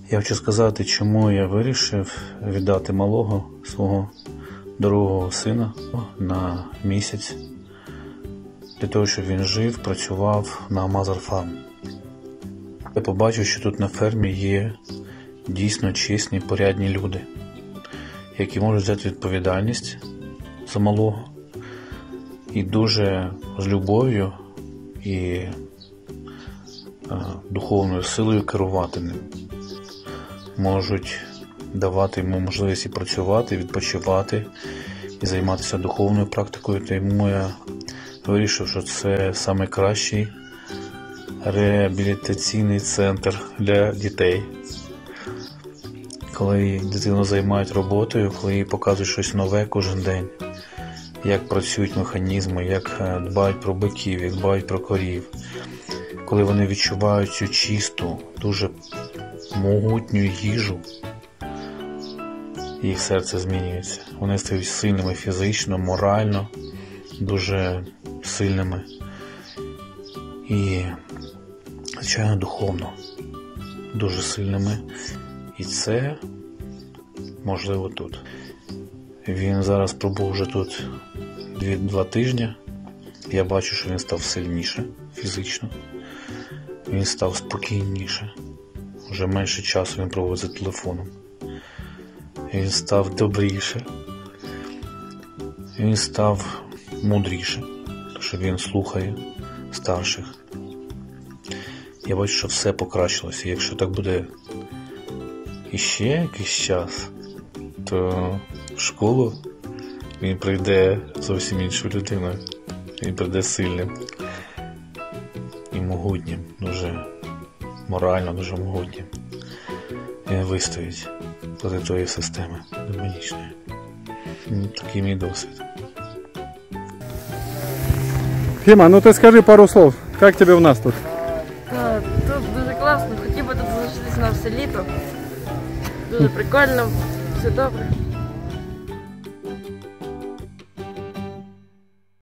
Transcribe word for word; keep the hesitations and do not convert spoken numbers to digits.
Я хочу сказати, чому я вирішив віддати малого свого дорогого сина на місяць, для того, щоб він жив, працював на Mother Farm. Я побачив, що тут на фермі є дійсно чесні, порядні люди, які можуть взяти відповідальність за малого і дуже з любов'ю і а, духовною силою керувати ним. Можуть давати йому можливість і працювати, відпочивати, і займатися духовною практикою. Тому я вирішив, що це найкращий реабілітаційний центр для дітей. Коли дитину займають роботою, коли їй показують щось нове кожен день, як працюють механізми, як дбають про биків, як дбають про корів. Коли вони відчувають цю чисту, дуже могутню їжу, їх серце змінюється. Вони стають сильними фізично, морально, дуже сильними і, звичайно, духовно, дуже сильними. І це можливо тут. Він зараз пробув вже тут дві, два тижні. Я бачу, що він став сильніше фізично. Він став спокійніше. Вже менше часу він проводить за телефоном. Він став добріше. Він став мудріше, тому що він слухає старших. Я бачу, що все покращилося. Якщо так буде іще якийсь час, то в школу він прийде зовсім іншою людиною. Він прийде сильним і могутнім, дуже морально, дуже могутнім. Він вистоїть проти тої системи демонічної. Такий мій досвід. Фима, ну ты скажи пару слов. Как тебе у нас тут? Так, тут дуже класно. Хотів би тут залишитись на все літо. Дуже прикольно, все добре.